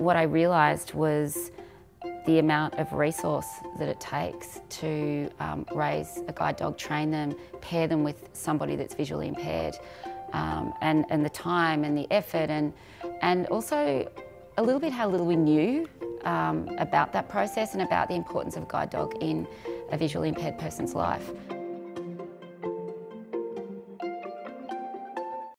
what I realised was the amount of resource that it takes to raise a guide dog, train them, pair them with somebody that's visually impaired, and the time and the effort, and also a little bit how little we knew about that process and about the importance of a guide dog in a visually impaired person's life.